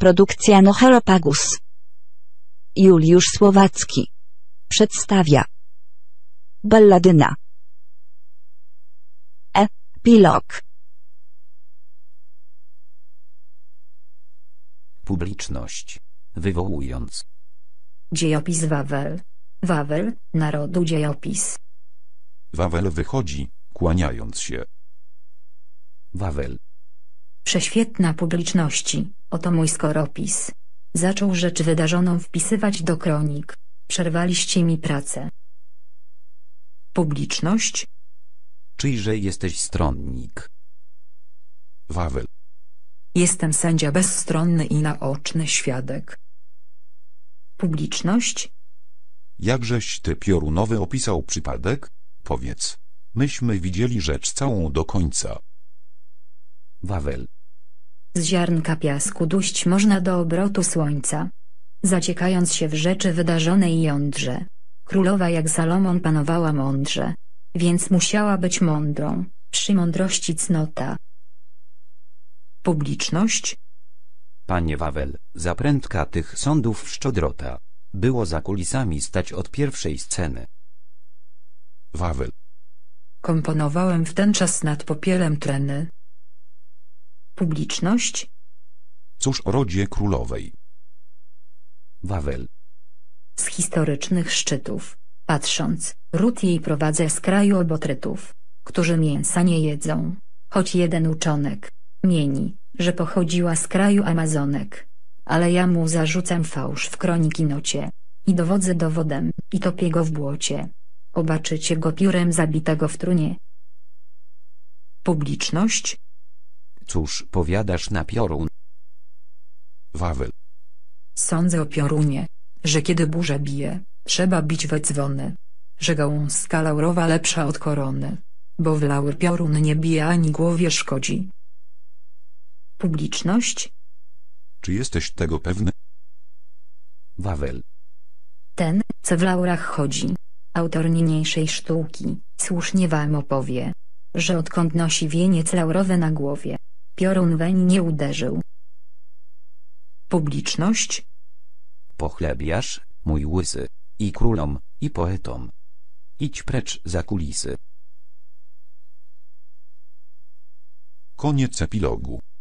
Produkcja Nohelopagus. Juliusz Słowacki przedstawia Balladyna. Epilog. Publiczność. Wywołując. Dziejopis Wawel. Wawel, narodu dziejopis. Wawel wychodzi, kłaniając się. Wawel. Prześwietna publiczności, oto mój skoropis. Zaczął rzecz wydarzoną wpisywać do kronik. Przerwaliście mi pracę. Publiczność. Czyjże jesteś stronnik? Wawel. Jestem sędzia bezstronny i naoczny świadek. Publiczność. Jakżeś ty piorunowy opisał przypadek? Powiedz. Myśmy widzieli rzecz całą do końca. Wawel. Z ziarnka piasku duść można do obrotu słońca. Zaciekając się w rzeczy wydarzonej jądrze. Królowa jak Salomon panowała mądrze. Więc musiała być mądrą, przy mądrości cnota. Publiczność. Panie Wawel, za prędka tych sądów szczodrota. Było za kulisami stać od pierwszej sceny. Wawel. Komponowałem w ten czas nad popielem treny. Publiczność. Cóż o rodzie królowej? Wawel. Z historycznych szczytów, patrząc, ród jej prowadzę z kraju obotrytów, którzy mięsa nie jedzą, choć jeden uczonek mieni, że pochodziła z kraju Amazonek. Ale ja mu zarzucam fałsz w kroniki nocie. I dowodzę dowodem, i topię go w błocie. Obaczycie go piórem zabitego w trunie. Publiczność. Cóż powiadasz na piorun? Wawel. Sądzę o piorunie, że kiedy burza bije, trzeba bić we dzwony. Że gałązka laurowa lepsza od korony. Bo wlały piorun nie bije ani głowie szkodzi. Publiczność. Czy jesteś tego pewny? Wawel. Ten, co w laurach chodzi, autor niniejszej sztuki, słusznie wam opowie, że odkąd nosi wieniec laurowy na głowie, piorun weń nie uderzył. Publiczność. Pochlebiasz, mój łysy, i królom, i poetom. Idź precz za kulisy. Koniec epilogu.